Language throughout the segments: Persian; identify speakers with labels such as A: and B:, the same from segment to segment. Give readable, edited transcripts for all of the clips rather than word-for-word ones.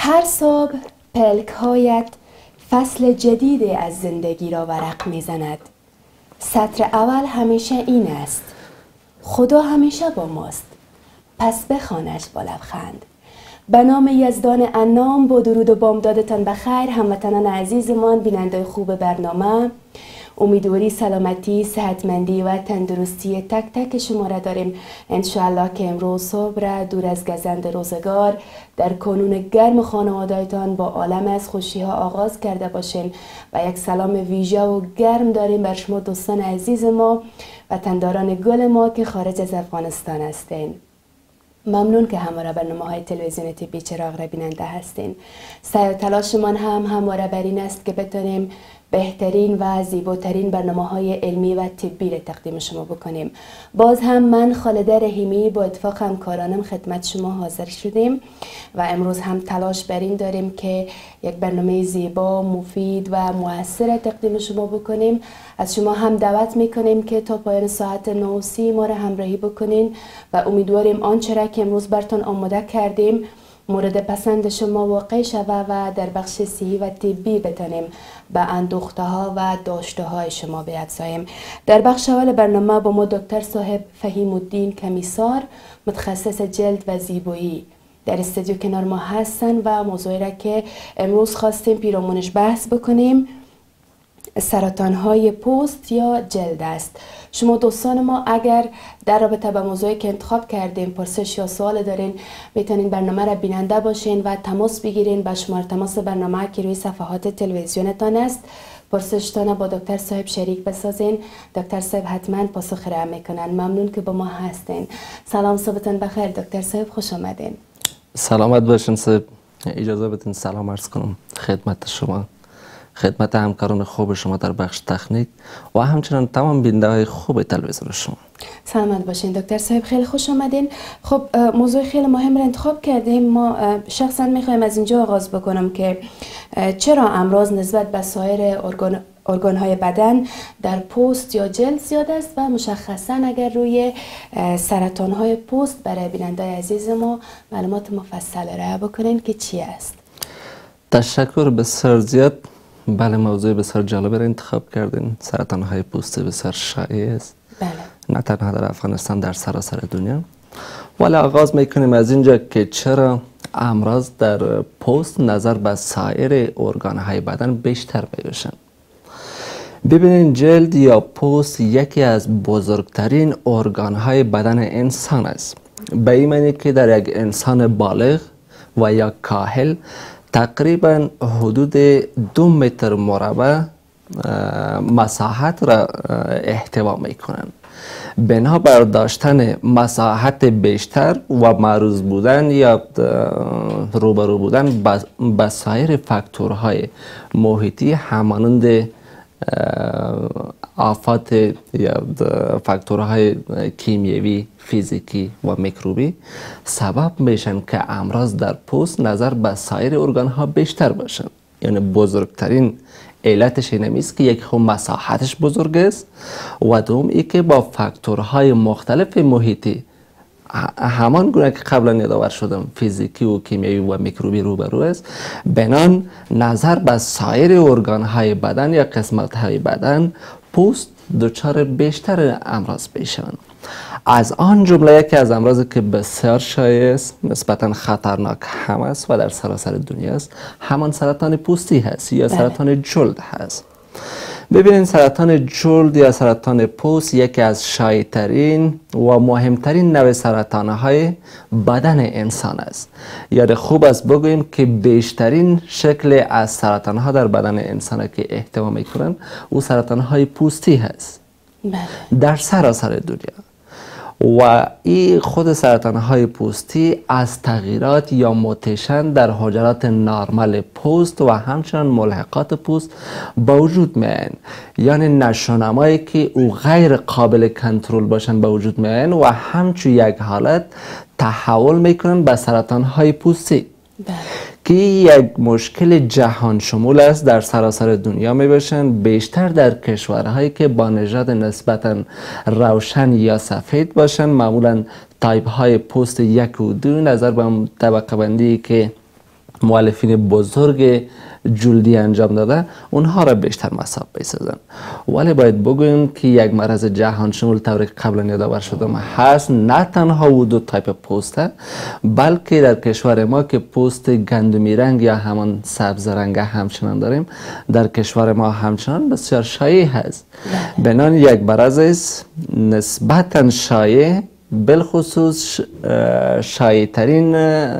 A: هر صبح پلک‌هایت فصل جدیدی از زندگی را ورق می‌زند. سطر اول همیشه این است: خدا همیشه با ماست، پس بخوانش با لبخند. به نام یزدان انام، با درود و بامدادتان بخیر هموطنان عزیزمان، بیننده خوب برنامه. امیدواری سلامتی، صحتمندی و تندرستی تک تک شما را داریم. انشاءالله که امروز صبح را دور از گزند روزگار در کانون گرم خانواده‌تان با عالم از خوشی ها آغاز کرده باشین و یک سلام ویژه و گرم داریم بر شما دوستان عزیز ما و تنداران گل ما که خارج از افغانستان هستین. ممنون که همواره برنامه‌های تلویزیون تیپی چراغ را بیننده هستین. سعی و تلاشمان همواره بر این است که بتونیم بهترین و زیباترین برنامه‌های علمی و طبی را تقدیم شما بکنیم. باز هم من خالده رحیمی با اتفاق همکارانم خدمت شما حاضر شدیم و امروز هم تلاش بر این داریم که یک برنامه زیبا، مفید و مؤثر تقدیم شما بکنیم. از شما هم دعوت میکنیم که تا پایان ساعت 9:30 ما را همراهی بکنین و امیدواریم آنچه را که امروز براتون آماده کردیم مورد پسند شما واقع شود و در بخش صحی و طبی بتانیم به اندوخته ها و داشته های شما بیفزاییم. در بخش اول برنامه با ما دکتر صاحب فهیم الدین کمیسار، متخصص جلد و زیبایی، در استودیو کنار ما هستن و موضوعی را که امروز خواستیم پیرامونش بحث بکنیم سرطان های پوست یا جلد است. شما دوستان ما اگر در رابطه با موضوعی که انتخاب کردیم پرسش یا سوال دارین، میتونین برنامه را بیننده باشین و تماس بگیرین به شماره تماس برنامه که روی صفحات تلویزیونتان است. پرسشتان با دکتر صاحب شریک بسازین. دکتر صاحب حتما پاسخ را میکنن. ممنون که با ما هستین. سلام، صبحتون بخیر دکتر صاحب، خوش آمدین.
B: سلامت باشین صاحب. اجازه بدین سلام عرض کنم خدمت شما، خدمت همکاران خوب شما در بخش تکنیک و همچنان تمام بیننده های خوب تلویزیون شما.
A: سلامت باشین دکتر صاحب، خیلی خوش آمدین. خب موضوع خیلی مهم را انتخاب کردیم. ما شخصا میخوایم از اینجا آغاز بکنم که چرا امراض نسبت به سایر ارگان های بدن در پوست یا جلد زیاد است و مشخصا اگر روی سرطان های پوست برای بیننده عزیز ما معلومات مفصل ارائه بکنین که چی است.
B: تشکر بسیار زیاد. بله، موضوع بسیار جالب را انتخاب کردین. سرطان های پوست بسیار شایع است.
A: بله.
B: نه تنها در افغانستان، در سراسر دنیا. ولی آغاز میکنیم از اینجا که چرا امراض در پوست نظر به سایر ارگان های بدن بیشتر میباشند. ببینید، جلد یا پوست یکی از بزرگترین ارگان های بدن انسان است. به این معنی که در یک انسان بالغ و یا کاهل تقریبا حدود 2 متر مربع مساحت را احتوا می کنند. بنابر داشتن مساحت بیشتر و معرض بودن یا روبرو بودن به سایر فاکتورهای محیطی همانند آفات یا فاکتورهای کیمیایی، فیزیکی و میکروبی سبب میشن که امراض در پوست نظر به سایر ارگان ها بیشتر باشن. یعنی بزرگترین علتش این است که یک خود مساحتش بزرگ است و دوم ای که با فاکتورهای مختلف محیطی همان گونه که قبلا یادآور شدم فیزیکی و کیمیایی و میکروبی روبرو است، بنان نظر به سایر ارگان های بدن یا قسمت های بدن پوست دچار بیشتر امراض میشوند. از آن جمله یکی از امراضی که بسیار شایع است، نسبتا خطرناک هم است و در سراسر دنیا است، همان سرطان پوستی هست یا سرطان جلد هست. ببینید، سرطان جلد یا سرطان پوست یکی از شایع‌ترین و مهمترین نوع سرطان‌های بدن انسان است. یعنی خوب است بگوییم که بیشترین شکل از سرطان‌ها در بدن انسان که احتوا می‌کنند او سرطان‌های پوستی هست. در سراسر دنیا. و این خود سرطان‌های پوستی از تغییرات یا موتیشن در حجرات نارمال پوست و همچنان ملحقات پوست با وجود میآیند. یعنی نشونمایی که او غیر قابل کنترل باشند با وجود میآیند و همچون یک حالت تحول میکنند به سرطان‌های پوستی که یک مشکل جهان شمول است. در سراسر دنیا می باشند، بیشتر در کشورهایی که با نژاد نسبتا روشن یا سفید باشند. معمولا تایپ های پوست 1 و 2 نظر به طبقه بندی که مؤلفین بزرگ جلدی انجام داده اونها را بیشتر مصاب بسازن. ولی باید بگویم که یک مرض جهان شمول طوری قبلا یادآور شدم هست، نه تنها و دو تایپ پوسته، بلکه در کشور ما که پوست گندمی رنگ یا همان سبز رنگ همچنان داریم، در کشور ما همچنان بسیار شایع هست. بنان یک مرض است نسبتا شایع، بالخصوص شایع ترین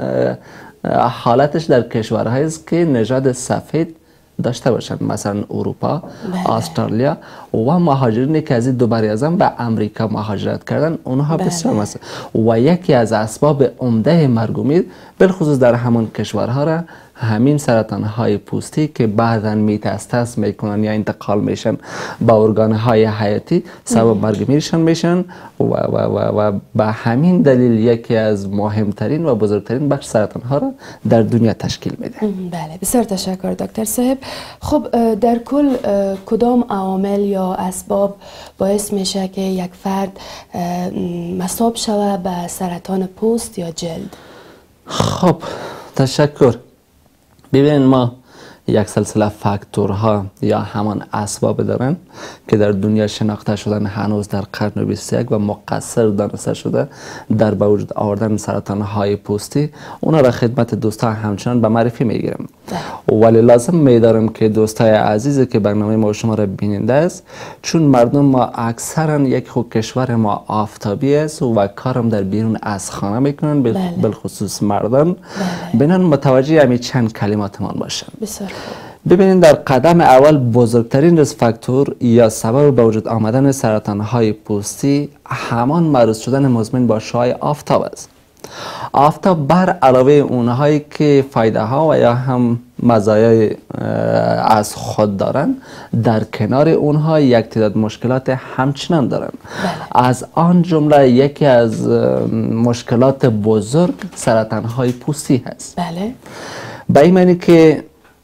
B: حالتش در کشورهایی است که نژاد سفید داشته باشند، مثلا اروپا، استرالیا و مهاجرینی که از این دو برایزم به امریکا مهاجرت کردن، اونها بسیار مثلا و یکی از اسباب عمده مرگ و میر بالخصوص در همون کشورها را همین سرطان های پوستی که بعداً میتاستاز میکنن یا انتقال میشن با ارگان های حیاتی سبب مرگ میرشان میشن و به همین دلیل یکی از مهمترین و بزرگترین بخش سرطان ها را در دنیا تشکیل میده.
A: بله، بسیار تشکر دکتر صاحب. خب در کل کدام عوامل یا اسباب باعث میشه که یک فرد مصاب شود به سرطان پوست یا جلد؟
B: خب تشکر. ببینید ما یک سلسله فاکتورها یا همان اسباب دارن که در دنیا شناخته شدن هنوز در قرن 21 و مقصر دانسته شده در به وجود آوردن سرطان های پوستی. اونا را خدمت دوستا همچنان به معرفی میگیرم، ولی لازم میدارم که دوستای عزیزی که برنامه ما شما را بیننده است، چون مردم ما اکثرا یک خود کشور ما آفتابی است و کارم در بیرون از خانه میکنن، بالخصوص مردان، بنان متوجه همین چند کلماتمان باشن. ببینید در قدم اول بزرگترین ریسک فاکتور یا سبب به وجود آمدن سرطان های پوستی همان معروض شدن مزمن با شعاع آفتاب است. آفتاب بر علاوه اونهایی که فایده ها و یا هم مزایای از خود دارن، در کنار اونها یک تعداد مشکلات همچنان دارن. از آن جمله یکی از مشکلات بزرگ سرطان های پوستی هست. به این معنی که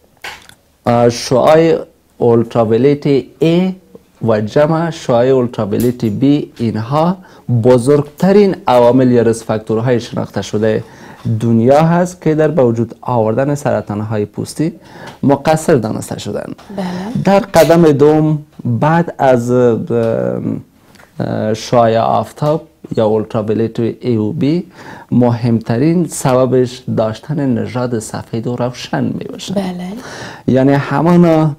B: شعاع اولتراویلیت A و جمع شعاع اولتراویلیت B اینها بزرگترین عوامل یا ریسک فاکتورهای شناخته شده دنیا هست که در به وجود آوردن سرطان های پوستی مقصر دانسته شدن. در قدم دوم بعد از شعاع آفتاب یا اولتراویلیت A و B مهمترین سببش داشتن نژاد سفید و روشن می باشه. یعنی همان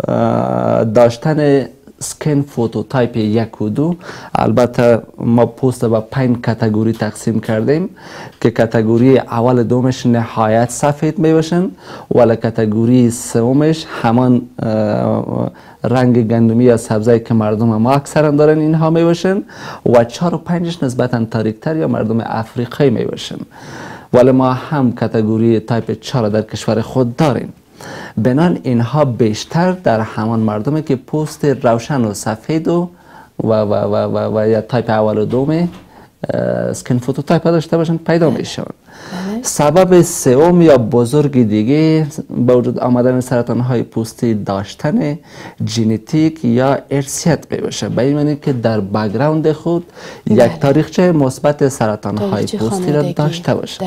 B: داشتن سکن فوتوتایپ 1 و 2. البته ما پوست با 5 کاتگوری تقسیم کردیم که کاتگوری اول دومش نهایت سفید می باشن، ولی کاتگوری سومش همان رنگ گندمی یا سبزی که مردم ما اکثرا دارن اینها می باشن، و 4 و 5ش نسبتا تاریکتر یا مردم افریقایی می باشن، ولی ما هم کاتگوری تایپ 4 در کشور خود داریم. بنان اینها بیشتر در همان مردمی که پوست روشن و سفید و یا تایپ اول و دوم سکن فوتوتایپ داشته باشن پیدا میشن. سبب سوم یا بزرگ دیگه به وجود آمدن سرطان های پوستی داشتن ژنتیک یا ارثیت می باشه. به این معنی که در بک‌گراند خود یک تاریخچه مثبت سرطان های پوستی را داشته باشه.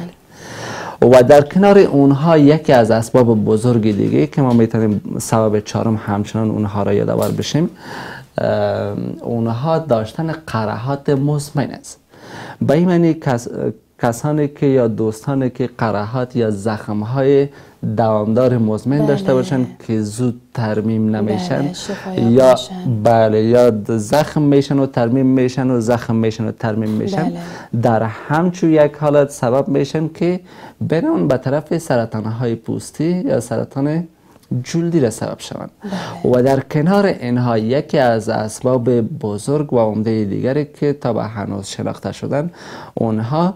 B: و در کنار اونها یکی از اسباب بزرگ دیگه که ما میتونیم سبب چهارم همچنان اونها را یادآور بشیم، اونها داشتن قرحات مزمن است. به این معنی کسانی که یا دوستانی که قرحات یا زخم‌های دوامدار مزمن داشته باشن که زود ترمیم نمیشن یا یا زخم میشن و ترمیم میشن و زخم میشن و ترمیم میشن، در همچون یک حالت سبب میشن که برن به طرف سرطان‌های پوستی یا سرطان جلدی را سبب شوند. و در کنار اینها یکی از اسباب بزرگ و عمده دیگری که تا به هنوز شناخته شدن، اونها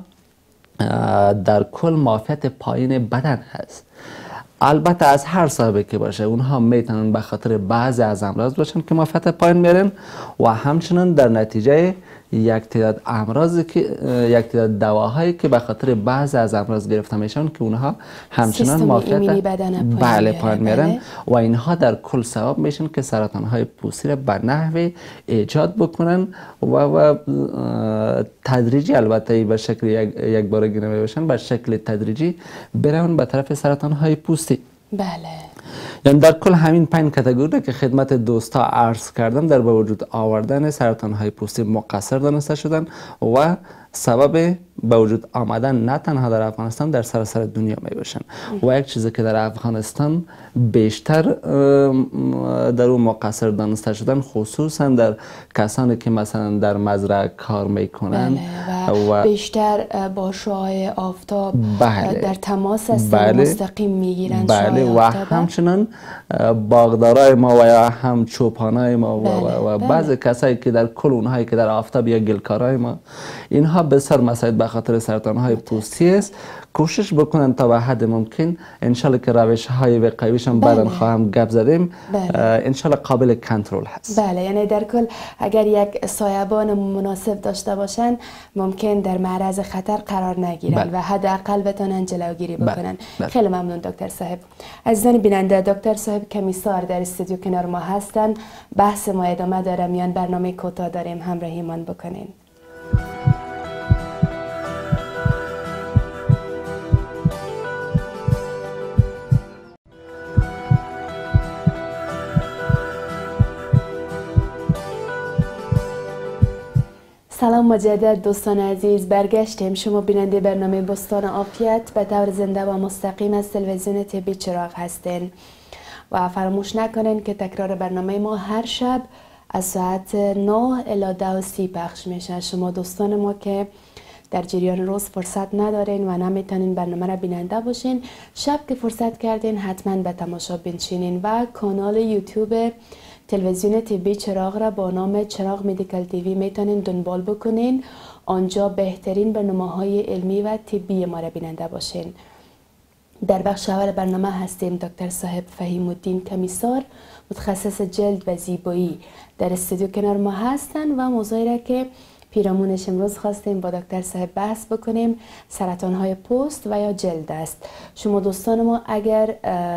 B: در کل معافیت پایین بدن هست. البته از هر سببی که باشه اونها میتونن به خاطر بعضی از امراض باشن که معافیت پایین میارن و همچنان در نتیجه یک تعداد امراضی که یک تعداد دواهایی که به خاطر بعضی از امراض گرفته میشن که اونها همچنان موفقیت بله پایین میرن و اینها در کل سبب میشن که سرطان های پوستی را به نحوی ایجاد بکنن و تدریجی، البته به شکل یک بارگی نمیباشن، به شکل تدریجی برون به طرف سرطان های پوستی.
A: بله.
B: یعنی در کل همین 5 کاتگوری که خدمت دوستا عرض کردم در به وجود آوردن سرطان های پوستی مقصر دانسته شدن و سبب به وجود آمدن نه تنها در افغانستان در سراسر دنیا می باشن. و یک چیزی که در افغانستان بیشتر در اون مقصر دانسته شدن، خصوصا در کسانی که مثلا در مزرعه کار میکنن
A: و بیشتر با شعاع آفتاب در تماس هستند، مستقیم میگیرن
B: و همچنان باغدارای ما و یا هم چوپانای ما و بعضی کسایی که در کل اونهایی که در آفتاب یا گلکارای ما، اینها بسیار مسائل به خاطر سرطان های پوستی است. کوشش بکنن تا به حد ممکن، انشالله که روش های وقایویشان بعداً خواهم گپ زدیم، انشالله قابل کنترل هست.
A: بله، یعنی در کل اگر یک سایبان مناسب داشته باشن ممکن در معرض خطر قرار نگیرن و حداقل بتونن جلوگیری بکنن. خیلی ممنون دکتر صاحب. عزیزان بیننده، دکتر صاحب کمیسار در استودیو کنار ما هستن. بحث ما ادامه داره، میان برنامه کوتاه داریم، همراهیمان بکنین. سلام مجدد دوستان عزیز، برگشتیم. شما بیننده برنامه بستان عافیت به طور زنده و مستقیم از تلویزیون طبی چراغ هستین و فراموش نکنین که تکرار برنامه ما هر شب از ساعت 9 الی 10:30 پخش میشه. شما دوستان ما که در جریان روز فرصت ندارین و نمیتونین برنامه را بیننده باشین، شب که فرصت کردین حتما به تماشا بنشینین و کانال یوتیوب تلویزیون طبی چراغ را با نام چراغ مدیکال تیوی میتونین دنبال بکنین. آنجا بهترین برنامه‌های علمی و طبی ما را بیننده باشین. در بخش اول برنامه هستیم دکتر صاحب فهیم الدین کمیسار، متخصص جلد و زیبایی، در استودیو کنار ما هستن و موضوعی را که پیرامونش امروز خواستیم با دکتر صاحب بحث بکنیم سرطان های پوست و یا جلد است. شما دوستان ما اگر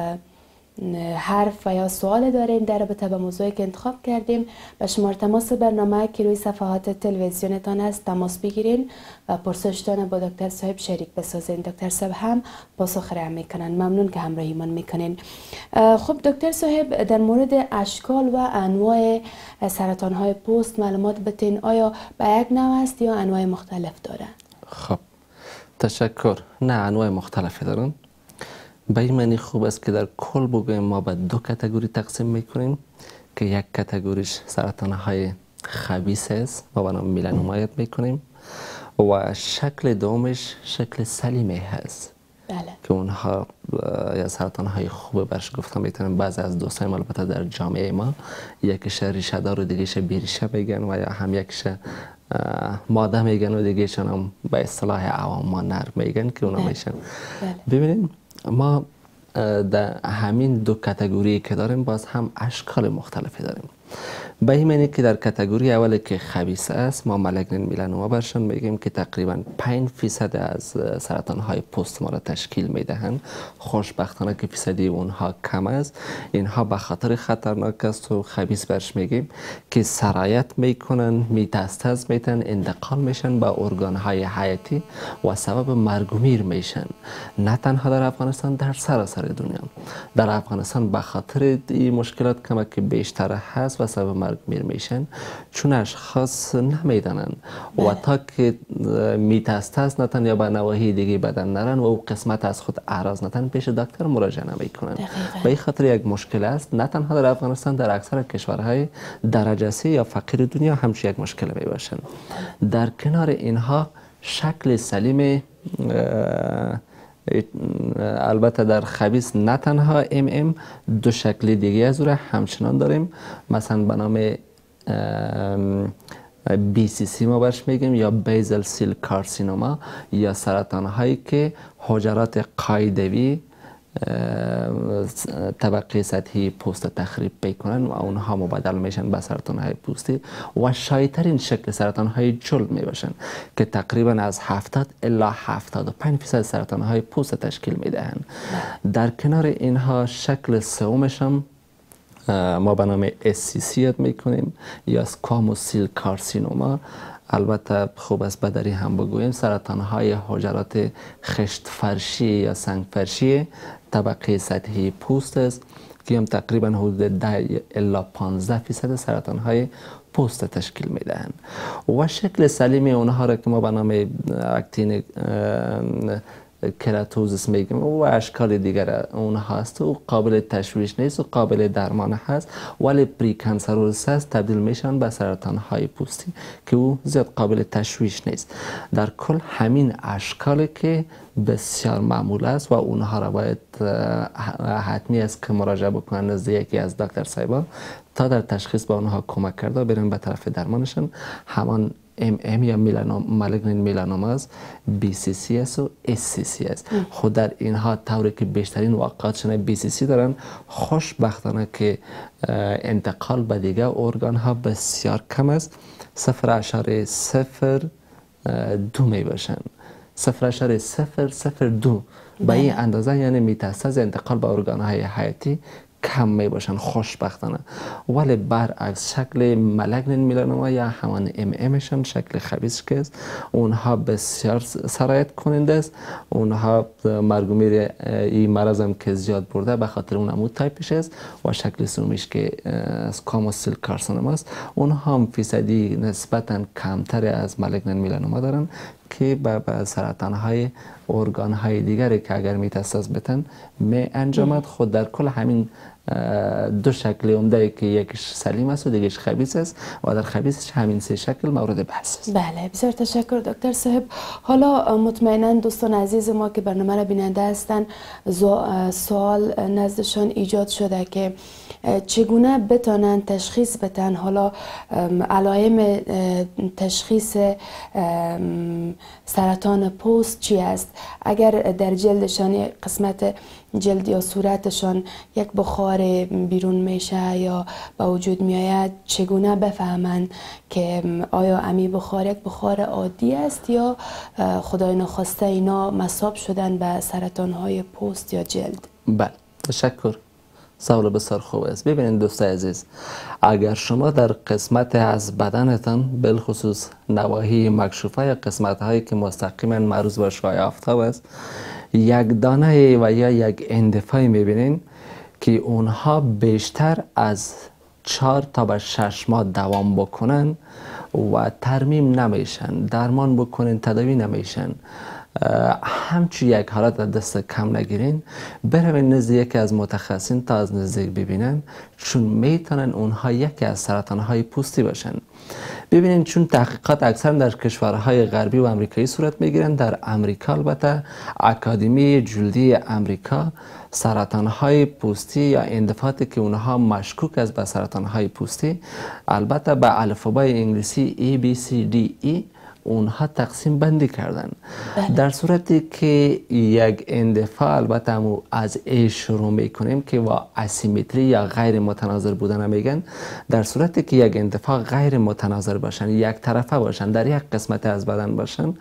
A: حرف و یا سوال دارین در رابطه با موضوعی که انتخاب کردیم، به شماره تماس برنامه که روی صفحات تلویزیونتان است تماس بگیرین و پرسشتان با دکتر صاحب شریک بسازین. دکتر صاحب هم پاسخ را میکنن. ممنون که همراهیمان میکنین. خب دکتر صاحب، در مورد اشکال و انواع سرطان های پوست معلومات بتین. آیا به یک نوع است یا انواع مختلف داره؟
B: خب تشکر. نه، انواع مختلفی دارن. به این معنی خوب است که در کل بگویم ما به 2 کاتگوری تقسیم میکنیم که یک کاتگوریش سرطان های خبیث است و به نام میلانوما میکنیم و شکل دومش شکل سلیمه هست.
A: بله.
B: که اونها یا سرطان های خوبه برش گفتم میتونم. بعضی از دوستای ما البته در جامعه ما یکیش ریشه دار و دیگهش بیریشه میگن و یا هم یکیش ماده میگن و دیگهشون هم به اصطلاح عوام ما نر میگن که اونا میشن. ببینید ما در همین 2 کاتگوری که داریم باز هم اشکال مختلفی داریم. به این معنی که در کاتگوری اولی که خبیث است ما مالگنین میلانوما برشان میگیم که تقریبا 5% از سرطان های پوست ما را تشکیل میدهند. خوشبختانه که فیصدی اونها کم است. اینها به خاطر خطرناک است و خبیث برش میگیم که سرایت میکنن، میتاستاز میتن، انتقال میشن به ارگان های حیاتی و سبب مرگ و میر میشن. نه تنها در افغانستان، در سراسر دنیا. در افغانستان به خاطر این مشکلات کمک که بیشتر هست و سبب مرگ میر میشن، چون اشخاص نمیدانن و تا که میتاستاز نتن یا به نواحی دیگه بدن نرن و او قسمت از خود اعراض نتن، پیش دکتر مراجعه نمیکنن. به این خاطر یک مشکل است. نه تنها در افغانستان، در اکثر کشورهای درجه 3 یا فقیر دنیا همچین یک مشکل می باشن. در کنار اینها شکل سلیم البته در خبیث نه تنها ام 2 شکل دیگه از او را همچنان داریم. مثلا به نام BCC ما برش میگیم یا بیزل سیل کارسینوما یا سرطان هایی که حجرات قاعدوی طبقه سطحی پوست تخریب میکنن و اونها مبادل میشن به سرطان های پوستی و شایع‌ترین شکل سرطان های جلد می باشن که تقریبا از 70 الی 75% سرطان های پوست تشکیل میدهند. در کنار اینها شکل سومش هم ما به نام SCC یاد میکنیم یا سکواموس سیل کارسینوما. البته خوب است بدری هم بگوییم سرطان های حجرات خشت فرشی یا سنگ فرشی طبقه سطحی پوست است که هم تقریبا حدود 10 الی 15% سرطان های پوست تشکیل میدهند و شکل سلیم اونها را که ما به نام اکتین کراتوزیس میگیم و اشکال دیگر اون هست و قابل تشویش نیست و قابل درمان هست ولی پری کانسروس هست تبدیل میشن به سرطان های پوستی که او زیاد قابل تشویش نیست. در کل همین اشکالی که بسیار معمول است و اونها را باید حتمی است که مراجعه بکنن نزد یکی از دکتر صاحبا تا در تشخیص به اونها کمک کرده و برن به طرف درمانشون. همان MM یا مالگنین میلانوماز BCCS و SCC است. خود در اینها طوری که بیشترین واقعاتشون BCC دارن خوشبختانه که انتقال به دیگه ارگان ها بسیار کم است 0.002 می باشن 0.002 به این اندازه یعنی میتاستاز انتقال به ارگان های حیاتی کم می باشن خوشبختانه ولی برعکس شکل مالگنین میلانوما یا همان MM شان شکل خبیث که است اونها بسیار سرایت کننده است اونها مرگومیر این مرض هم که زیاد برده به خاطر اون همون تایپش است و شکل سومیش که سکواموس سیل کارسینوما است اونها هم فیصدی نسبتا کمتر از مالگنین میلانوما دارن که به سرطان های ارگان های دیگری که اگر میتاستاز بتن می انجامد. خود در کل همین دو شکل عمده که یکیش سلیم است و دیگهش خبیث است و در خبیثش همین سه شکل مورد بحث است.
A: بله بسیار تشکر دکتر صاحب. حالا مطمئنا دوستان عزیز ما که برنامه را بیننده هستند سوال نزدشان ایجاد شده که چگونه بتانن تشخیص بدن حالا علائم تشخیص سرطان پوست چی است اگر در جلدشان قسمت جلد یا صورتشان یک بخار بیرون میشه یا به وجود میآید چگونه بفهمند که آیا امی بخار یک بخار عادی است یا خدای نخواسته اینا مصاب شدن به سرطان های پوست یا جلد؟
B: بله تشکر سوال بسیار خوب است. ببینید دوستای عزیز اگر شما در قسمت از بدنتان بالخصوص نواحی مکشوفه یا قسمت هایی که مستقیما معروض به شعاع آفتاب است یک دانه و یا یک اندفاعی میبینین که اونها بیشتر از 4 تا به 6 ماه دوام بکنن و ترمیم نمیشن درمان بکنن تداوی نمیشن همچون یک حالت دست کم نگیرین بروین نزد یکی از متخصصین تا از نزدیک ببینن چون میتونن اونها یکی از سرطان های پوستی باشن. ببینین چون تحقیقات اکثر در کشورهای غربی و امریکایی صورت میگیرن در امریکا البته اکادمی جلدی امریکا سرطان های پوستی یا اندفاعاتی که اونها مشکوک است به سرطان های پوستی البته به الفبای انگلیسی ABCDE اونها تقسیم بندی کردن. در صورتی که یک اندفاع البته همو از A شروع میکنیم که با اسیمتری یا غیر متناظر بودن میگن در صورتی که یک اندفاع غیر متناظر باشن یک طرفه باشن در یک قسمت از بدن باشن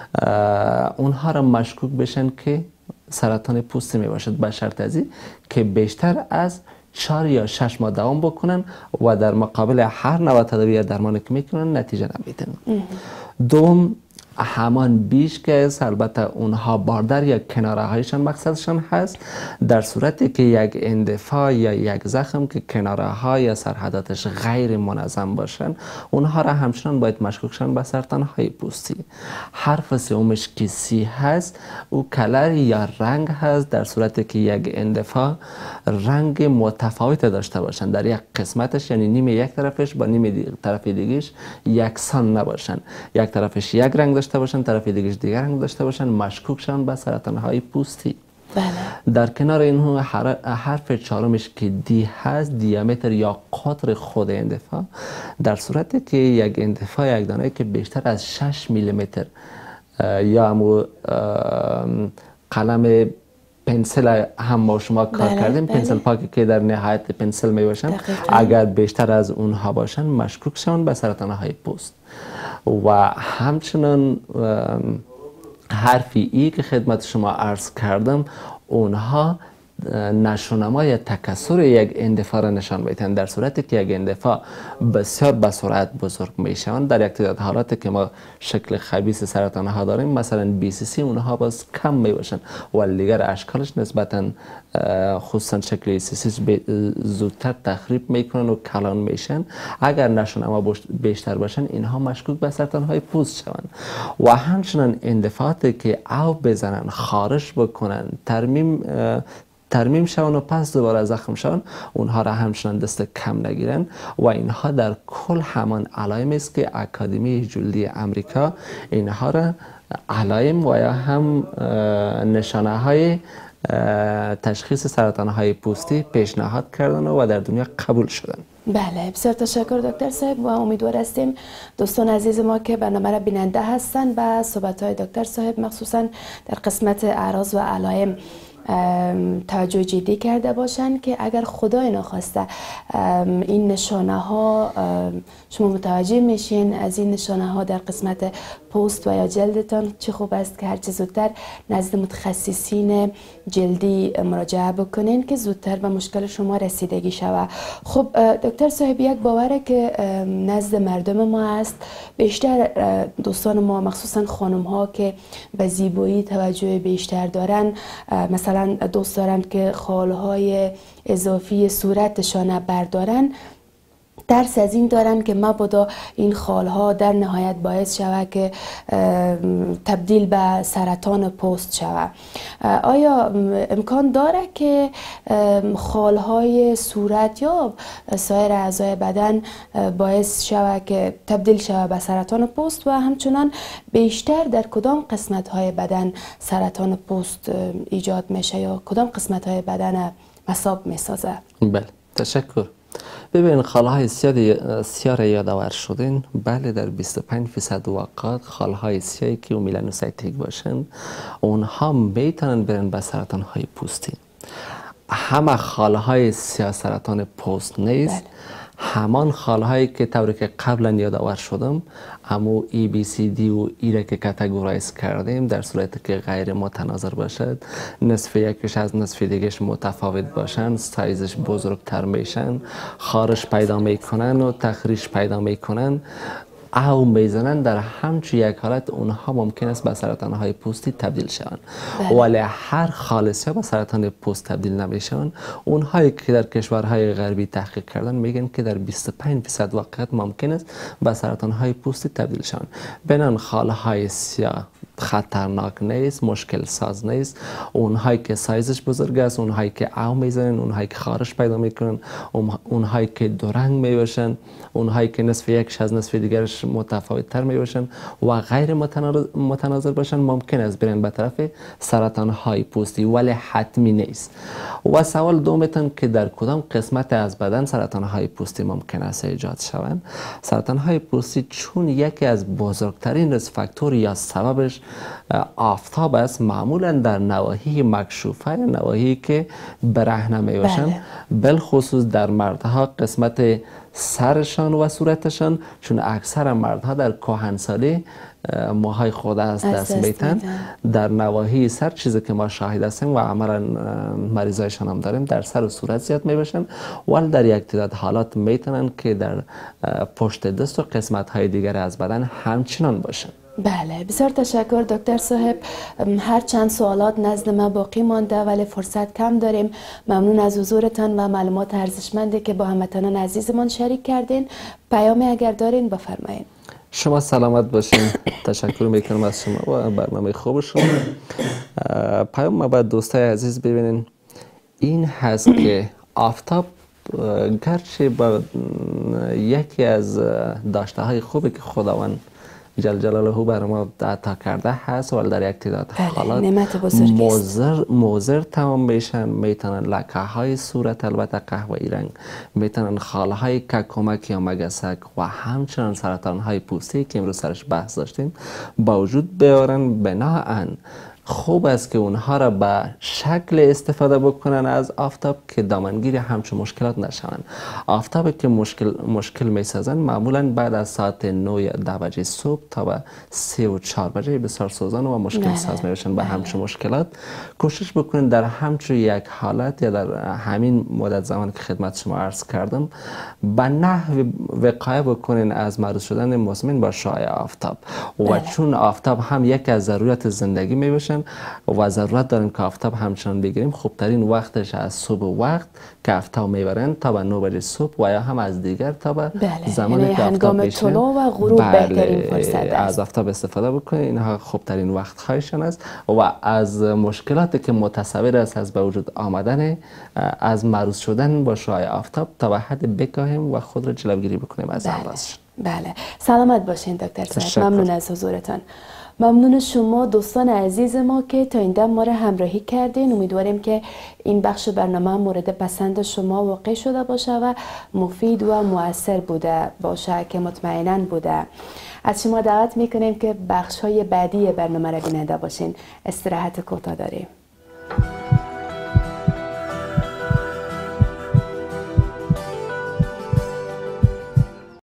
B: اونها را مشکوک بشن که سرطان پوستی می باشد به شرط ازی که بیشتر از 4 یا 6 ماه دوام بکنن و در مقابل هر نوع تداوی یا درمانی که میکنن نتیجه نمیدن. دوم همان بیش که است البته اونها باردر یا کناره هایشان مقصدشان هست در صورتی که یک اندفاع یا یک زخم که کناره ها یا سرحداتش غیر منظم باشن اونها را همچنان باید مشکوکشان به سرطان های پوستی. حرف سومش که سی هست او کلر یا رنگ هست در صورتی که یک اندفاع رنگ متفاوت داشته باشن در یک قسمتش یعنی نیم یک طرفش با نیم طرف دیگهش یکسان نباشن یک طرفش یک رنگ داشته باشن طرف دیگهش دیگر رنگ داشته باشن مشکوک شن به سرطان های پوستی.
A: بله.
B: در کنار اینها حرف چهارمش که دی هست دیامتر یا قطر خود اندفاع در صورتی که یک اندفاع یک دانه که بیشتر از 6 میلیمتر یا همو قلم پنسل هم ما شما کار کردیم. پنسل پاکی که در نهایت پنسل می باشن اگر بیشتر از اونها باشن مشکوک شون به سرطان های پوست. و همچنان حرفی ای که خدمت شما عرض کردم، اونها نشونما یا تکثر یک اندفاع را نشان میدن. در صورتی که یک اندفاع بسیار به سرعت بزرگ میشوند، در یک تعداد حالات که ما شکل خبیث سرطان ها داریم، مثلا BCC، اونها باز کم میباشند ولی دیگر اشکالش نسبتا خصوصا شکل CC زودتر تخریب میکنن و کلان میشن. اگر نشونما بیشتر باشن اینها مشکوک به سرطان های پوست شوند. و همچنان اندفاعاتی که او بزنن، خارش بکنن، ترمیم شون و پس دوباره زخم شون، اونها را همچنان دست کم نگیرن. و اینها در کل همان علائم است که اکادمی جلدی امریکا اینها را علائم و یا هم نشانه های تشخیص سرطان های پوستی پیشنهاد کردن و در دنیا قبول شدن.
A: بله، بسیار تشکر دکتر صاحب و امیدوار هستیم دوستان عزیز ما که برنامه را بیننده هستند به صحبت های دکتر صاحب مخصوصا در قسمت اعراض و علائم توجه جدی کرده باشند که اگر خدای نخواسته این نشانه ها شما متوجه میشین از این نشانه ها در قسمت پوست و یا جلدتان، چه خوب است که هرچه زودتر نزد متخصصین جلدی مراجعه بکنین که زودتر به مشکل شما رسیدگی شود. خب دکتر صاحب، یک باوره که نزد مردم ما است، بیشتر دوستان ما مخصوصا خانم ها که به زیبایی توجه بیشتر دارن، مثلا دوست دارند که خالهای اضافی صورتشان بردارن، ترس از این دارن که مبادا این خالها در نهایت باعث شود که تبدیل به سرطان پوست شود. آیا امکان داره که خالهای صورت یا سایر اعضای بدن باعث شود که تبدیل شود به سرطان پوست و همچنان بیشتر در کدام قسمت های بدن سرطان پوست ایجاد میشه یا کدام قسمت های بدن مصاب میسازه؟
B: بله، تشکر. ببین، خالهای سیاه را یادآور شدین. بله، در 25% اوقات خالهای سیاهی که میلانوسایتیک باشند اونها میتونن برن به سرطان های پوستی. همه خالهای سیاه سرطان پوست نیست. همان خالهایی که طوری که قبلا یادآور شدم، امو EBCD و ای را که کاتگورایز کردیم، در صورتی که غیر متناظر باشد، نصف یکش از نصف دیگش متفاوت باشن، سایزش بزرگتر میشن، خارش پیدا میکنن و تخریش پیدا میکنن او میزنن، در همچون یک حالت اونها ممکن است به سرطان های پوستی تبدیل شوند. ولی هر خالصی به سرطان پوست تبدیل نمیشن. اونهایی که در کشورهای غربی تحقیق کردن میگن که در 25% وقت ممکن است به سرطان های پوستی تبدیل شوند. بنان خالهای سیاه خطرناک نیست، مشکل ساز نیست. اونهایی که سایزش بزرگ است، اونهایی که او میزنن، اونهایی که خارش پیدا میکنن، اونهایی که دو رنگ میباشن، اونهایی که نصف یکش از نصف دیگرش متفاوت تر میباشن و غیر متناظر باشن، ممکن است برن به طرف سرطان های پوستی، ولی حتمی نیست. و سوال دومتون که در کدام قسمت از بدن سرطان های پوستی ممکن است ایجاد شوند. سرطان های پوستی چون یکی از بزرگترین ریسک فاکتور یا سببش آفتاب است، معمولا در نواحی مکشوفه، نواحی که برهنه می باشند، بالخصوص در مردها قسمت سرشان و صورتشان، چون اکثر مردها در کهنسالی موهای خود از دست میتن. در نواحی سر، چیزی که ما شاهد هستیم و عملا مریضایشان هم داریم، در سر و صورت زیاد میباشن، ولی در یک تعداد حالات میتونن که در پشت دست و قسمت های دیگر از بدن همچنان باشن.
A: بله، بسیار تشکر دکتر صاحب. هر چند سوالات نزد ما باقی مانده ولی فرصت کم داریم. ممنون از حضورتان و معلومات ارزشمندی که با هموطنان عزیزمان شریک کردین. پیامی اگر دارین بفرمایید.
B: شما سلامت باشین. تشکر میکنم از شما و برنامه خوب شما. پیام ما باید دوستای عزیز ببینین این هست که آفتاب گرچه با یکی از داشته های خوبی که خداوند جل جلاله بر ما عطا کرده هست، ولی در یک تعداد حالات مضر تمام میشن. میتونن لکه های صورت، البته قهوه‌ای رنگ، میتونن خال های ککمک یا مگسک و همچنان سرطان های پوستی که امروز سرش بحث داشتیم با وجود بیارن. بناهن خوب است که اونها را به شکل استفاده بکنن از آفتاب که دامنگیر همچون مشکلات نشوند. آفتابی که مشکل میسازن معمولا بعد از ساعت 9 یا 10 بجه صبح تا به 3 و 4 بجه بسیار سوزان و مشکل ساز میشن. به همچون مشکلات کوشش بکنید در همچون یک حالت یا در همین مدت زمان که خدمت شما عرض کردم به نحو وقایه بکنین از معرض شدن مزمن با شعاع آفتاب و چون آفتاب هم یک از ضرورت زندگی میباشن و ضرورت دارن که آفتاب همچنان بگیریم، خوبترین وقتش از صبح وقت که آفتاب میبرن تا به 9 بجه صبح و یا هم از دیگر تا به زمانی که آفتاب بشه
A: طلوع و غروب بهترین فرصت است.
B: از آفتاب استفاده بکنید. اینها خوبترین وقت هایشان است و از مشکلاتی که متصور است از به وجود آمدن از معروض شدن با شعاع آفتاب تا به حد بکاهیم و خود را جلوگیری بکنیم از امراض.
A: بله، سلامت باشین دکتر سعید. ممنون از حضورتان. ممنون شما دوستان عزیز ما که تا این دم ما را همراهی کردین. امیدواریم که این بخش برنامه مورد پسند شما واقع شده باشه و مفید و مؤثر بوده باشه که مطمئنا بوده. از شما دعوت میکنیم که بخش های بعدی برنامه را بیننده باشین. استراحت کوتاه داریم.